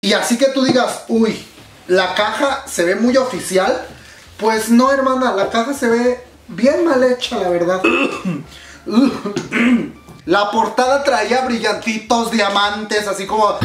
Y así que tú digas, uy, la caja se ve muy oficial. Pues no, hermana, la caja se ve bien mal hecha, la verdad. La portada traía brillantitos, diamantes, así como...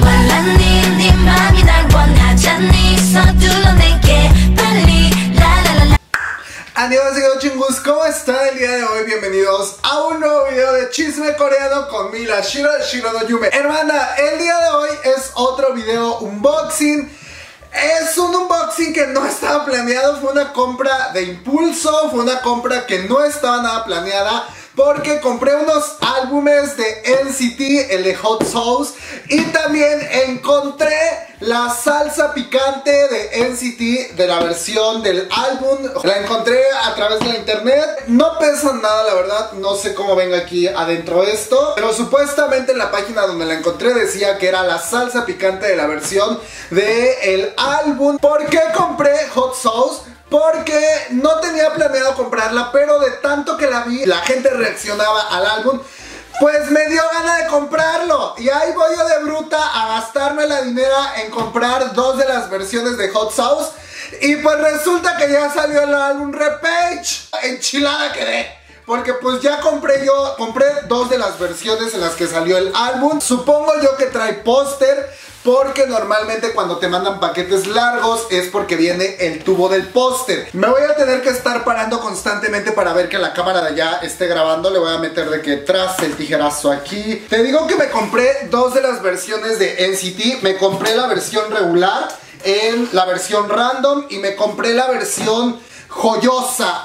Annyeonghaseyo chingus, ¿cómo están el día de hoy? Bienvenidos a un nuevo video de chisme coreano con Mila Shiro no Yume. Hermana, el día de hoy es otro video unboxing. Es un unboxing que no estaba planeado, fue una compra de impulso, fue una compra que no estaba nada planeada. Porque compré unos álbumes de NCT, el de Hot Sauce. Y también encontré la salsa picante de NCT, de la versión del álbum. La encontré a través de la internet. No pesa nada, la verdad. No sé cómo venga aquí adentro esto. Pero supuestamente en la página donde la encontré decía que era la salsa picante de la versión del álbum. ¿Por qué compré Hot Sauce? Porque no tenía planeado comprarla, pero de tanto que la vi, la gente reaccionaba al álbum, pues me dio gana de comprarlo. Y ahí voy yo de bruta a gastarme la dinera en comprar dos de las versiones de Hot Sauce. Y pues resulta que ya salió el álbum Repage. Enchilada quedé. Porque pues ya compré dos de las versiones en las que salió el álbum. Supongo yo que trae póster, porque normalmente cuando te mandan paquetes largos es porque viene el tubo del póster. Me voy a tener que estar parando constantemente para ver que la cámara de allá esté grabando. Le voy a meter de que tras el tijerazo aquí. Te digo que me compré dos de las versiones de NCT. Me compré la versión regular, la versión random, y me compré la versión joyosa.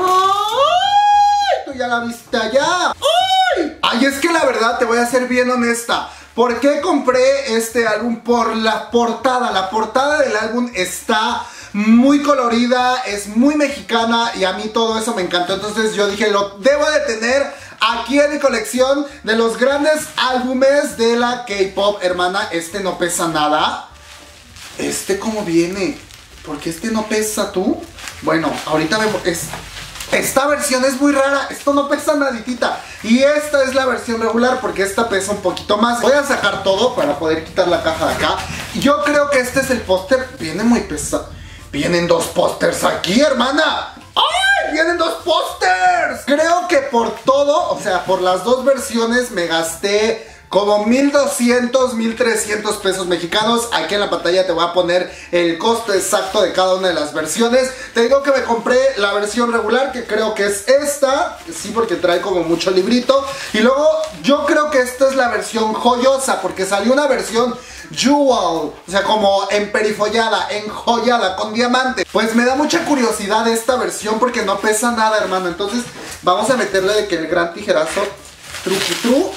¡Ay! Tú ya la viste allá. ¡Ay! Ay, es que la verdad te voy a ser bien honesta. ¿Por qué compré este álbum? Por la portada. La portada del álbum está muy colorida, es muy mexicana y a mí todo eso me encantó. Entonces yo dije, lo debo de tener aquí en mi colección de los grandes álbumes de la K-pop. Hermana, este no pesa nada. ¿Este cómo viene? ¿Por qué este no pesa tú? Bueno, ahorita vemos. Esta versión es muy rara, esto no pesa naditita. Y esta es la versión regular porque esta pesa un poquito más. Voy a sacar todo para poder quitar la caja de acá. Yo creo que este es el póster. Viene muy pesado. Vienen dos pósters aquí, hermana. ¡Ay! ¡Vienen dos pósters! Creo que por todo, o sea, por las dos versiones me gasté como 1,200, 1,300 pesos mexicanos. Aquí en la pantalla te voy a poner el costo exacto de cada una de las versiones. Te digo que me compré la versión regular, que creo que es esta. Sí, porque trae como mucho librito. Y luego yo creo que esta es la versión joyosa, porque salió una versión jewel, o sea, como emperifollada, enjollada, con diamante. Pues me da mucha curiosidad esta versión porque no pesa nada, hermano. Entonces vamos a meterle de que el gran tijerazo. Truqui.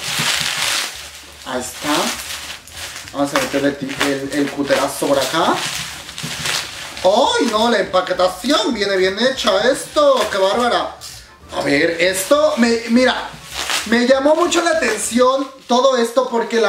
Ahí está. Vamos a meterle el cuterazo por acá. ¡Ay, no! La empaquetación viene bien hecha esto. ¡Qué bárbara! A ver, esto mira, me llamó mucho la atención todo esto porque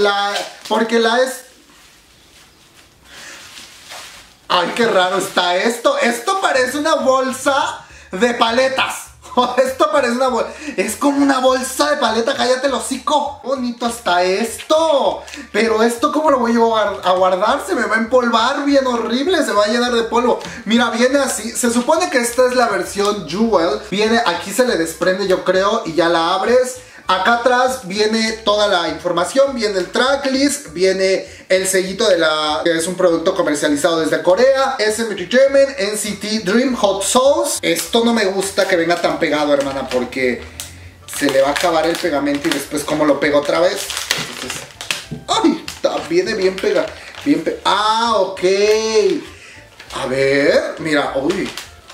¡ay, qué raro está esto! Esto parece una bolsa de paletas. Esto parece una bolsa. Es como una bolsa de paleta. Cállate el hocico. Qué bonito está esto. Pero esto, ¿cómo lo voy a guardar? Se me va a empolvar bien horrible. Se va a llenar de polvo. Mira, viene así. Se supone que esta es la versión Jewel. Viene, aquí se le desprende, yo creo, y ya la abres. Acá atrás viene toda la información, viene el tracklist, viene el sellito de que es un producto comercializado desde Corea, SM Entertainment, NCT Dream Hot Sauce. Esto no me gusta que venga tan pegado, hermana, porque se le va a acabar el pegamento y después como lo pego otra vez. Entonces, ¡ay! Viene bien pegado. Ok. A ver, mira, uy.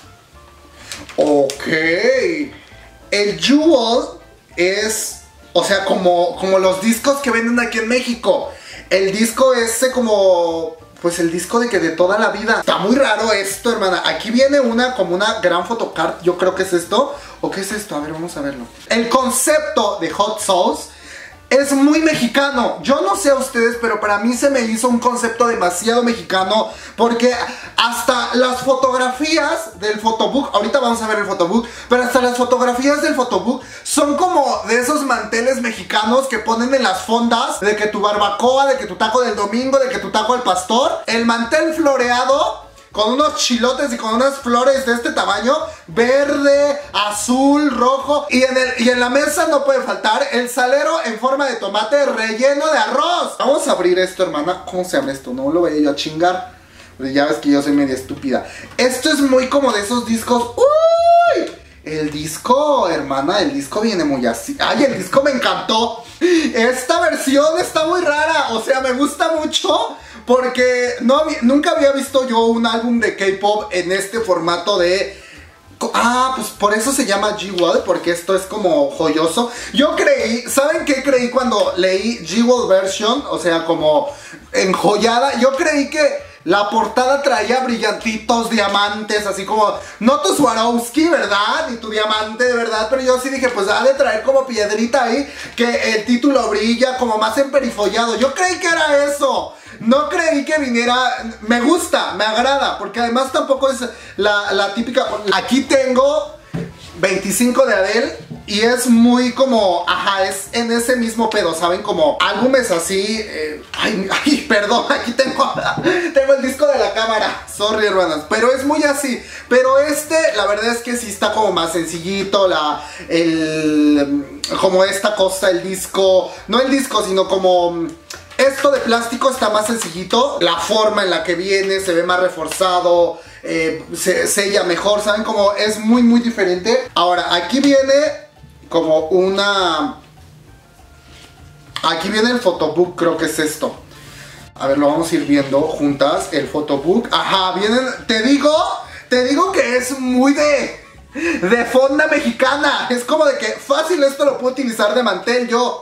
Ok. El Jewel es, o sea, como los discos que venden aquí en México. El disco ese como, pues el disco de que de toda la vida. Está muy raro esto, hermana. Aquí viene como una gran photocard. Yo creo que es esto. ¿O qué es esto? A ver, vamos a verlo. El concepto de Hot Sauce es muy mexicano. Yo no sé a ustedes, pero para mí se me hizo un concepto demasiado mexicano, porque hasta las fotografías del photobook, ahorita vamos a ver el photobook, pero hasta las fotografías del photobook son como de esos manteles mexicanos que ponen en las fondas, de que tu barbacoa, de que tu taco del domingo, de que tu taco al pastor, el mantel floreado con unos chilotes y con unas flores de este tamaño, verde, azul, rojo, y en la mesa no puede faltar el salero en forma de tomate relleno de arroz. Vamos a abrir esto, hermana. ¿Cómo se abre esto? No lo voy a yo a chingar, porque ya ves que yo soy media estúpida. Esto es muy como de esos discos. ¡Uy! El disco, hermana, el disco viene muy así. ¡Ay, el disco me encantó! Esta versión está muy rara, o sea, me gusta mucho, porque nunca había visto yo un álbum de K-pop en este formato de... Ah, pues por eso se llama Jewel, porque esto es como joyoso. Yo creí, ¿saben qué creí cuando leí Jewel version? O sea, como enjollada. Yo creí que la portada traía brillantitos, diamantes, así como... No tu Swarovski, ¿verdad? Ni tu diamante, de verdad. Pero yo sí dije, pues ha de traer como piedrita ahí, que el título brilla como más emperifollado. Yo creí que era eso. No creí que viniera... Me gusta, me agrada, porque además tampoco es la típica... Aquí tengo 25 de Adele y es muy como... Ajá, es en ese mismo pedo, ¿saben? Como álbumes así... Ay, perdón, aquí tengo el disco de la cámara. Sorry, hermanas, pero es muy así. Pero la verdad es que sí está como más sencillito. Como esta cosa, el disco... No el disco, sino como... Esto de plástico está más sencillito. La forma en la que viene se ve más reforzado, se sella mejor, ¿saben? Como es muy muy diferente. Ahora, aquí viene como una... Aquí viene el photobook, creo que es esto. A ver, lo vamos a ir viendo juntas, el photobook. Ajá, vienen... Te digo que es muy de fonda mexicana. Es como de que fácil esto lo puedo utilizar de mantel yo.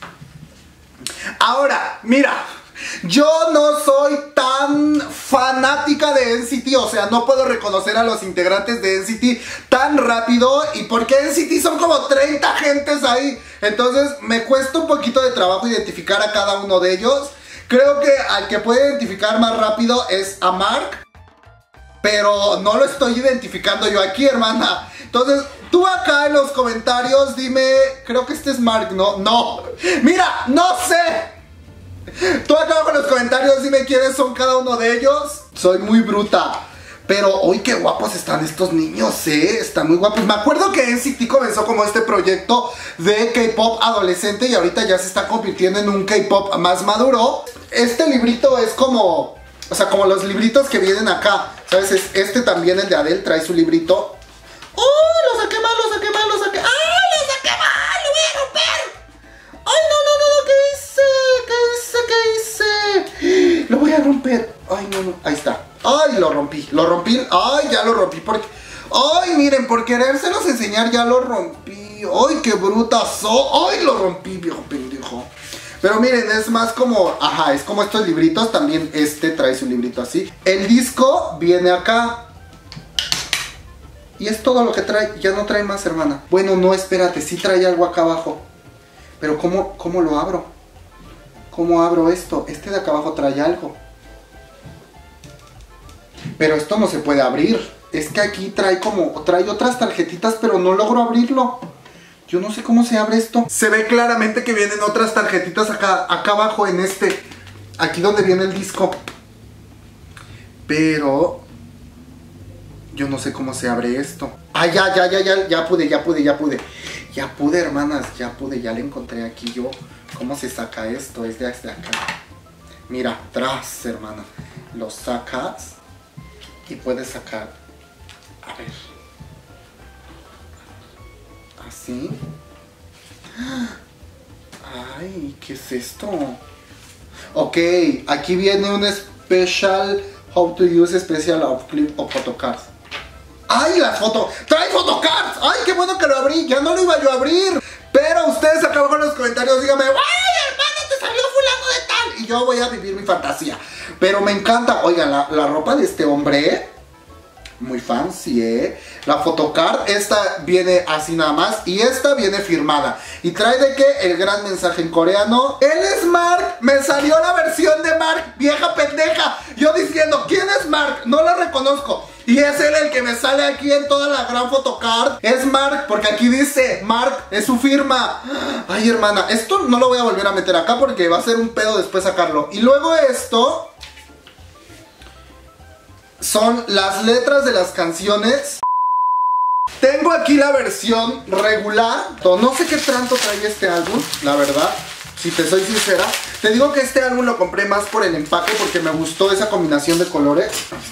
Ahora, mira, yo no soy tan fanática de NCT, o sea, no puedo reconocer a los integrantes de NCT tan rápido, y porque NCT son como 30 gentes ahí, entonces me cuesta un poquito de trabajo identificar a cada uno de ellos. Creo que al que puede identificar más rápido es a Mark, pero no lo estoy identificando yo aquí, hermana. Entonces, tú acá en los comentarios dime, creo que este es Mark, ¿no? No, mira, no sé. Tú acá abajo en los comentarios dime quiénes son cada uno de ellos. Soy muy bruta. Pero, uy, qué guapos están estos niños, están muy guapos. Me acuerdo que NCT comenzó como este proyecto de K-pop adolescente y ahorita ya se está convirtiendo en un K-pop más maduro. Este librito es como... O sea, como los libritos que vienen acá, ¿sabes? Este también, el de Adele, trae su librito. ¡Oh! Lo saqué mal, lo saqué mal, lo saqué... ¡Ah! ¡Lo saqué mal! ¡Lo voy a romper! ¡Ay, no! ¿Qué hice? Lo voy a romper. ¡Ay, no! Ahí está. ¡Ay, lo rompí! ¡Ay, ya lo rompí! Porque... ¡Ay, miren! Por querérselos enseñar ya lo rompí. ¡Ay, qué bruta soy! ¡Ay, lo rompí, viejo pendejo! Pero miren, es más como... Ajá, es como estos libritos. También este trae su librito así. El disco viene acá. Y es todo lo que trae. Ya no trae más, hermana. Bueno, no, espérate. Sí trae algo acá abajo. Pero ¿cómo lo abro? ¿Cómo abro esto? Este de acá abajo trae algo. Pero esto no se puede abrir. Es que aquí trae otras tarjetitas, pero no logro abrirlo. Yo no sé cómo se abre esto. Se ve claramente que vienen otras tarjetitas acá abajo en aquí donde viene el disco. Pero yo no sé cómo se abre esto. Ah, ya pude. Ya pude, hermanas, ya pude, ya le encontré aquí yo. ¿Cómo se saca esto? Es desde acá. Mira, atrás, hermana. Lo sacas y puedes sacar. A ver. Así. Ay, ¿qué es esto? Ok, aquí viene un special how to use special of clip of photocards. ¡Ay, las fotos! ¡Trae photocards! ¡Ay, qué bueno que lo abrí! Ya no lo iba yo a abrir. Pero ustedes acá abajo en los comentarios díganme, ¡ay, hermano, te salió fulano de tal! Y yo voy a vivir mi fantasía. Pero me encanta. Oigan, la ropa de este hombre Muy fancy, La photocard, esta viene así nada más. Y esta viene firmada. Y trae de que el gran mensaje en coreano. Él es Mark. Me salió la versión de Mark. Vieja pendeja. Yo diciendo, ¿quién es Mark? No lo reconozco. Y es él el que me sale aquí en toda la gran photocard. Es Mark, porque aquí dice Mark, es su firma. Ay, hermana, esto no lo voy a volver a meter acá porque va a ser un pedo después sacarlo. Y luego esto son las letras de las canciones. Tengo aquí la versión regular. No sé qué tanto trae este álbum, la verdad, si te soy sincera. Te digo que este álbum lo compré más por el empaque, porque me gustó esa combinación de colores.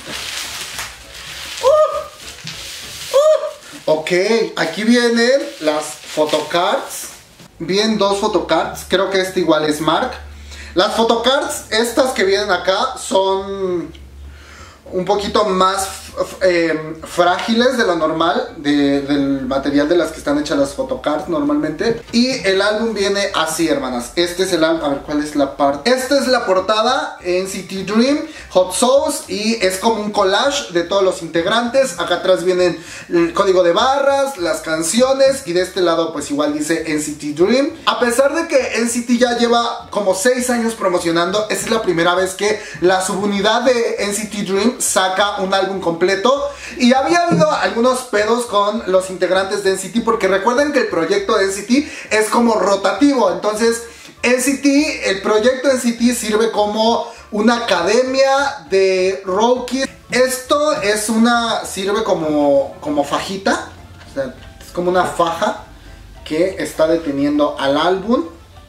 Ok, aquí vienen las photocards. Vienen dos photocards. Creo que este igual es Mark. Las photocards, estas que vienen acá, son un poquito más frágiles de lo normal, del material de las que están hechas las photocards normalmente. Y el álbum viene así, hermanas. Este es el álbum, a ver cuál es la parte. Esta es la portada, NCT Dream, Hot Sauce, y es como un collage de todos los integrantes. Acá atrás vienen el código de barras, las canciones, y de este lado pues igual dice NCT Dream. A pesar de que NCT ya lleva como 6 años promocionando, esta es la primera vez que la subunidad de NCT Dream saca un álbum completo. Y había habido algunos pedos con los integrantes de NCT, porque recuerden que el proyecto de NCT es como rotativo. Entonces NCT, el proyecto de NCT sirve como una academia de rookies. Esto es sirve como fajita, o sea, es como una faja que está deteniendo al álbum.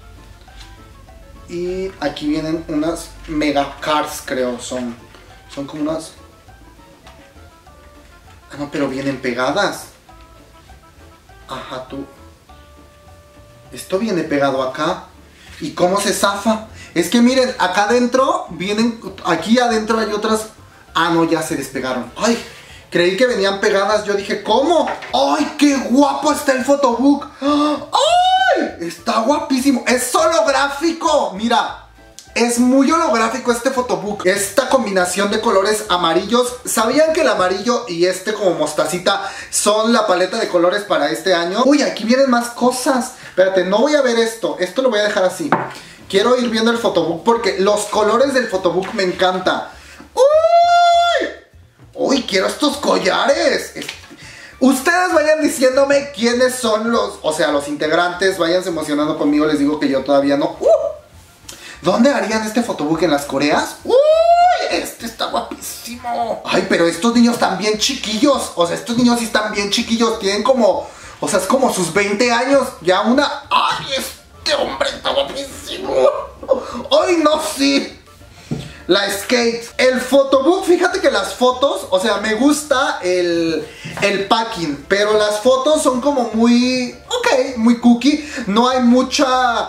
Y aquí vienen unas mega cards, creo, son como unas... Ah, no, pero vienen pegadas. Ajá, tú. Esto viene pegado acá. ¿Y cómo se zafa? Es que miren, acá adentro vienen... Aquí adentro hay otras... Ah, no, ya se despegaron. Ay, creí que venían pegadas. Yo dije, ¿cómo? ¡Ay, qué guapo está el photobook! ¡Ay! Está guapísimo. Es holográfico. Mira. Es muy holográfico este photobook. Esta combinación de colores amarillos. ¿Sabían que el amarillo y este como mostacita son la paleta de colores para este año? Uy, aquí vienen más cosas. Espérate, no voy a ver esto. Esto lo voy a dejar así. Quiero ir viendo el photobook porque los colores del photobook me encantan. ¡Uy! ¡Uy, quiero estos collares! Ustedes vayan diciéndome quiénes son los integrantes. Váyanse emocionando conmigo. Les digo que yo todavía no. ¿Dónde harían este photobook? ¿En las Coreas? ¡Uy! Este está guapísimo. Ay, pero estos niños están bien chiquillos. O sea, estos niños sí están bien chiquillos. Tienen como... O sea, es como sus 20 años. Ya una... ¡Ay, este hombre está guapísimo! ¡Ay, no, sí! La skate. El photobook, fíjate que las fotos, o sea, me gusta el packing, pero las fotos son como muy... Ok, muy cookie. No hay mucha...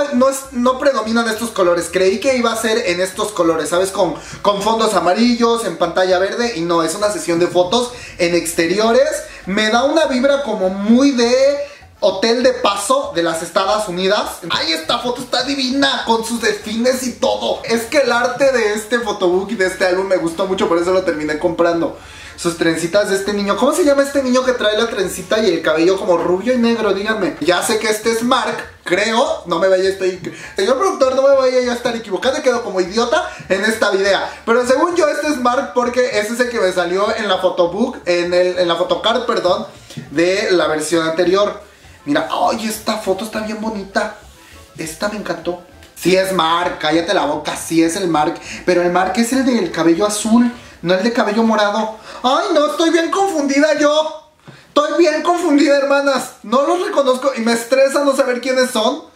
No predominan estos colores. Creí que iba a ser en estos colores, ¿sabes? Con fondos amarillos, en pantalla verde. Y no, es una sesión de fotos en exteriores. Me da una vibra como muy de... Hotel de paso de las Estados Unidas. Ay, esta foto está divina, con sus delfines y todo. Es que el arte de este photobook y de este álbum me gustó mucho, por eso lo terminé comprando. Sus trencitas de este niño. ¿Cómo se llama este niño que trae la trencita y el cabello como rubio y negro? Díganme. Ya sé que este es Mark, creo. No me vaya, señor productor, no me vaya yo a estar equivocado. Quedo como idiota en esta video. Pero según yo, este es Mark porque este es el que me salió en la photobook, en la photocard, perdón, de la versión anterior. Mira, ay, esta foto está bien bonita. Esta me encantó. Sí es Mark, cállate la boca, sí es el Mark. Pero el Mark es el del cabello azul, no el de cabello morado. Ay, no, estoy bien confundida yo. Estoy bien confundida, hermanas. No los reconozco y me estresa no saber quiénes son.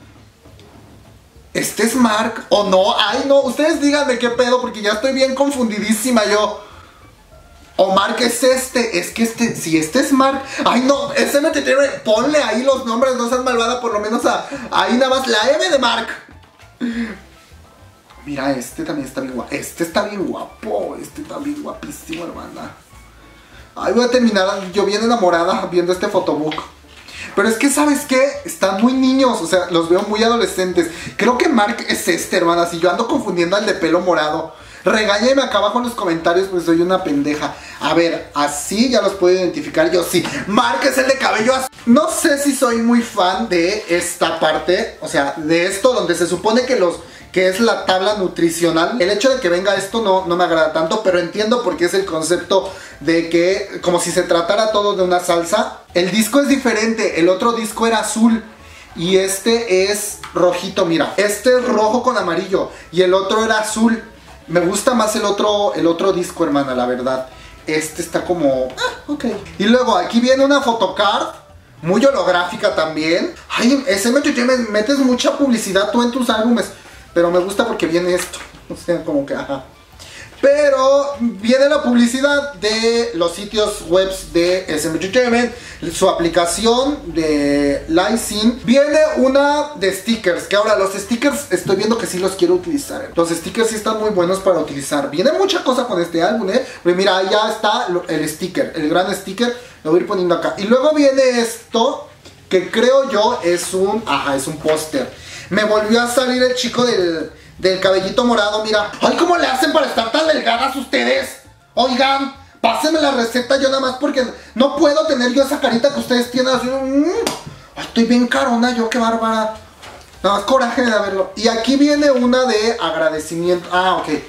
¿Este es Mark o no? Ay, no, ustedes díganme qué pedo porque ya estoy bien confundidísima yo. O Mark es este, es que si este es Mark. Ay no, ese me te tiene, ponle ahí los nombres, no seas malvada, por lo menos ahí nada más la M de Mark. Mira, este también está bien guapo, este está bien guapo, este está bien guapísimo, hermana. Ay, voy a terminar yo bien enamorada viendo este photobook. Pero es que, ¿sabes qué? Están muy niños, o sea, los veo muy adolescentes. Creo que Mark es este, hermana, si yo ando confundiendo al de pelo morado. Regáñenme acá abajo en los comentarios porque soy una pendeja. A ver, así ya los puedo identificar. Yo sí. Mark es el de cabello azul. No sé si soy muy fan de esta parte. O sea, de esto donde se supone que es la tabla nutricional. El hecho de que venga esto no me agrada tanto, pero entiendo por qué es el concepto de que como si se tratara todo de una salsa. El disco es diferente. El otro disco era azul y este es rojito, mira. Este es rojo con amarillo y el otro era azul. Me gusta más el otro disco, hermana, la verdad. Este está como... ok. Y luego aquí viene una photocard, muy holográfica también. Ay, SMTG, me metes mucha publicidad tú en tus álbumes. Pero me gusta porque viene esto. O sea, como que, ajá. Pero viene la publicidad de los sitios web de SM Entertainment, su aplicación de Lysin. Viene una de stickers, que ahora los stickers estoy viendo que sí los quiero utilizar. Los stickers sí están muy buenos para utilizar. Viene mucha cosa con este álbum, Pero mira, ahí ya está el sticker, el gran sticker. Lo voy a ir poniendo acá. Y luego viene esto, que creo yo es un póster. Me volvió a salir el chico del cabellito morado, mira. Ay, ¿cómo le hacen para estar tan delgadas ustedes? Oigan, pásenme la receta yo nada más porque no puedo tener yo esa carita que ustedes tienen así. Ay, estoy bien carona yo, qué bárbara. Nada más coraje de verlo. Y aquí viene una de agradecimiento. Ah, ok.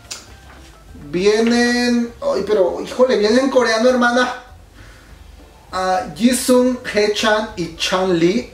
Vienen... Ay, pero, híjole, vienen en coreano, hermana. Jisung, Hechan y Chanli.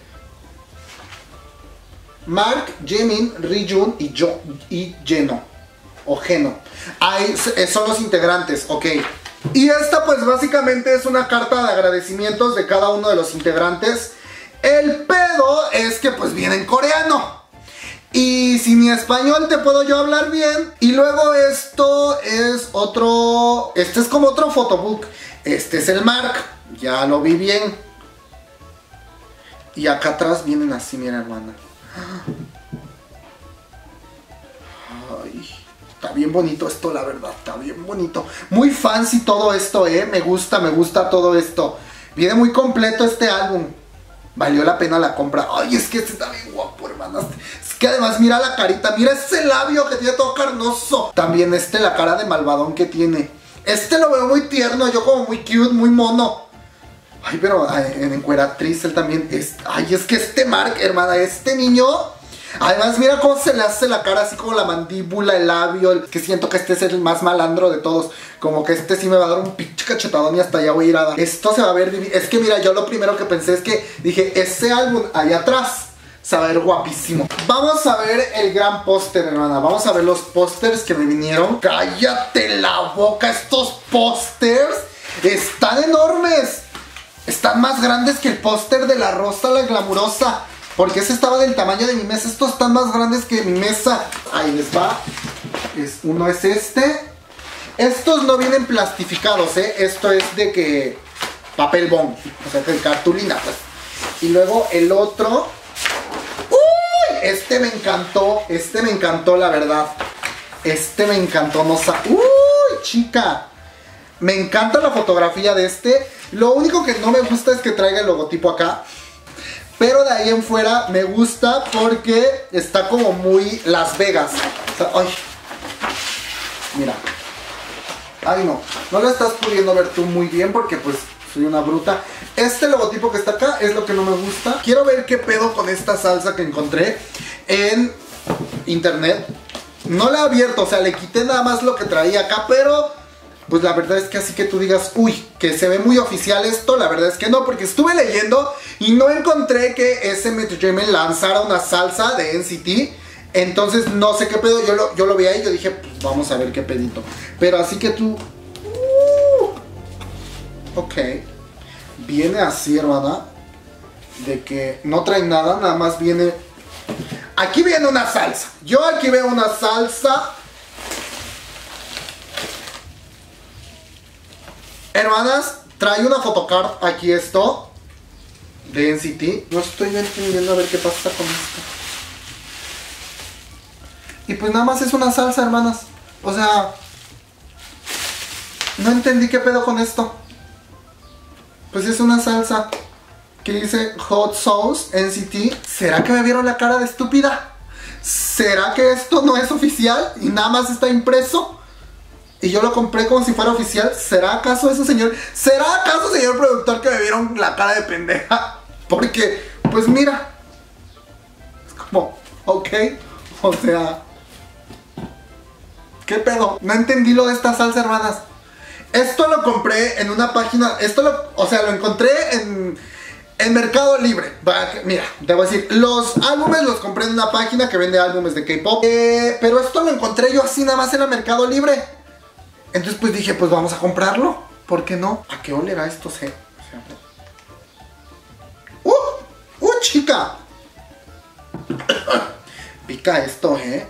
Mark, Jimin, Rijun y Jeno. O Geno. Ahí son los integrantes, ok. Y esta pues básicamente es una carta de agradecimientos de cada uno de los integrantes. El pedo es que pues viene en coreano. Y si ni español te puedo yo hablar bien. Y luego esto es otro... Este es como otro photobook. Este es el Mark. Ya lo vi bien. Y acá atrás vienen así, mira, hermana. Ay, está bien bonito esto, la verdad, está bien bonito. Muy fancy todo esto, me gusta todo esto. Viene muy completo este álbum. Valió la pena la compra. Ay, es que este está bien guapo, hermanas. Es que además mira la carita, mira ese labio que tiene todo carnoso. También la cara de malvadón que tiene. Este lo veo muy tierno, yo como muy cute, muy mono. Ay, pero en encueratriz él también es... Ay, es que este Mark, hermana, este niño... Además, mira cómo se le hace la cara, así como la mandíbula, el labio. Que siento que este es el más malandro de todos. Como que este sí me va a dar un pinche cachetadón y hasta allá voy a ir a dar. Esto se va a ver... Es que mira, yo lo primero que pensé es que... Dije, ese álbum allá atrás se va a ver guapísimo. Vamos a ver el gran póster, hermana. Vamos a ver los pósters que me vinieron. ¡Cállate la boca! Estos pósters están enormes. Están más grandes que el póster de la Rosa la Glamurosa. Porque ese estaba del tamaño de mi mesa. Estos están más grandes que mi mesa. Ahí les va. Uno es este. Estos no vienen plastificados, Esto es de que... papel bond. O sea, de cartulina, pues. Y luego el otro... ¡Uy! Este me encantó. Este me encantó, la verdad. Este me encantó. No sé. ¡Uy, chica! Me encanta la fotografía de este. Lo único que no me gusta es que traiga el logotipo acá. Pero de ahí en fuera me gusta porque está como muy Las Vegas. O sea, ay. Mira. Ay, no lo estás pudiendo ver tú muy bien porque pues soy una bruta. Este logotipo que está acá es lo que no me gusta. Quiero ver qué pedo con esta salsa que encontré en internet. No la he abierto, o sea, le quité nada más lo que traía acá, pero... Pues la verdad es que así que tú digas, uy, que se ve muy oficial esto, la verdad es que no, porque estuve leyendo y no encontré que SM Entertainment lanzara una salsa de NCT. Entonces no sé qué pedo, yo lo vi ahí y yo dije, pues vamos a ver qué pedito. Pero así que tú... ok. Viene así, hermana. De que no trae nada, nada más viene... Aquí viene una salsa. Yo aquí veo una salsa... Hermanas, trae una photocard aquí esto de NCT. No estoy entendiendo a ver qué pasa con esto. Y pues nada más es una salsa, hermanas. O sea, no entendí qué pedo con esto. Pues es una salsa que dice Hot Sauce NCT. ¿Será que me vieron la cara de estúpida? ¿será que esto no es oficial y nada más está impreso? Y yo lo compré como si fuera oficial. ¿Será acaso eso, señor? ¿Será acaso, señor productor, que me vieron la cara de pendeja? Porque, pues mira, es como, ok, o sea, ¿qué pedo? No entendí lo de esta salsa, hermanas. Esto lo compré en una página, o sea, lo encontré en Mercado Libre. Mira, debo decir, los álbumes los compré en una página que vende álbumes de K-pop. Pero esto lo encontré yo así nada más en el Mercado Libre. Entonces pues dije, pues vamos a comprarlo. ¿Por qué no? ¿A qué olerá esto? Chica. Pica esto, A ver.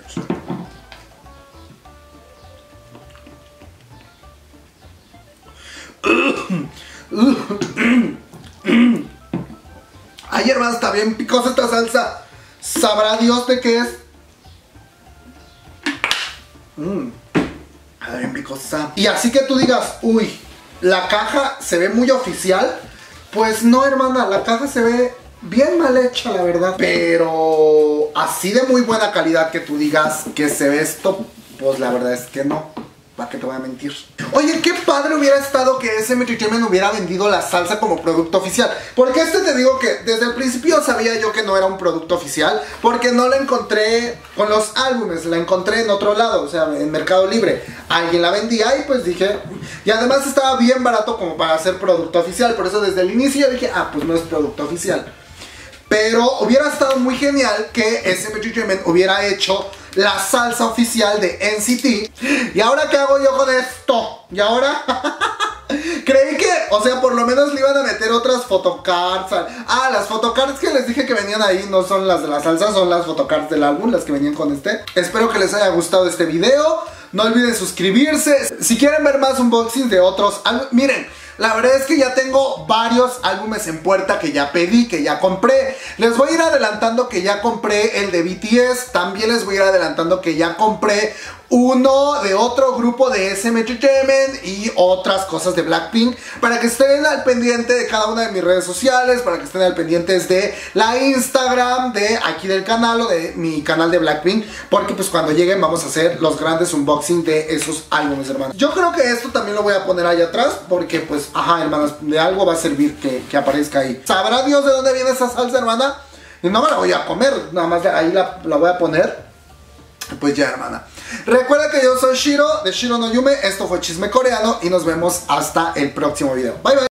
Ay, hermano, está bien picosa esta salsa. Sabrá Dios de qué es. Está bien picosa. Y así que tú digas, uy, la caja se ve muy oficial. Pues no, hermana, la caja se ve bien mal hecha, la verdad. Pero así de muy buena calidad que tú digas que se ve esto, pues la verdad es que no. ¿Para qué te voy a mentir? Oye, qué padre hubiera estado que SM Entertainment hubiera vendido la salsa como producto oficial. Porque te digo que desde el principio sabía yo que no era un producto oficial. Porque no la encontré con los álbumes, la encontré en otro lado, o sea, en Mercado Libre. Alguien la vendía y pues dije... Y además estaba bien barato como para ser producto oficial. Por eso desde el inicio yo dije, pues no es producto oficial. Pero hubiera estado muy genial que SM Entertainment hubiera hecho la salsa oficial de NCT. ¿Y ahora qué hago yo con esto? ¿Y ahora? Creí que, o sea, por lo menos le iban a meter otras photocards. Las photocards que les dije que venían ahí no son las de la salsa, son las photocards del álbum, las que venían con este. Espero que les haya gustado este video. No olviden suscribirse. Si quieren ver más unboxings de otros álbumes, miren, la verdad es que ya tengo varios álbumes en puerta que ya pedí, que ya compré. Les voy a ir adelantando que ya compré el de BTS. También les voy a ir adelantando que ya compré uno de otro grupo de SM Entertainment y otras cosas de Blackpink, para que estén al pendiente de cada una de mis redes sociales, para que estén al pendientes de la Instagram, de aquí del canal o de mi canal de Blackpink, porque pues cuando lleguen vamos a hacer los grandes unboxing de esos álbumes, hermanos. Yo creo que esto también lo voy a poner allá atrás, porque pues, hermanas, de algo va a servir que aparezca ahí. ¿Sabrá Dios de dónde viene esa salsa, hermana? Y no me la voy a comer, nada más ahí la voy a poner. Pues ya, hermana. Recuerda que yo soy Shiro, de Shiro no Yume. Esto fue Chisme Coreano y nos vemos hasta el próximo video. Bye, bye.